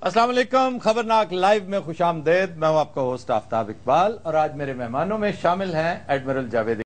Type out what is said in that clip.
अस्सलाम वालेकुम। खबरनाक लाइव में खुशामदेद। मैं हूं आपका होस्ट आफ्ताब इकबाल और आज मेरे मेहमानों में शामिल हैं एडमिरल जावेद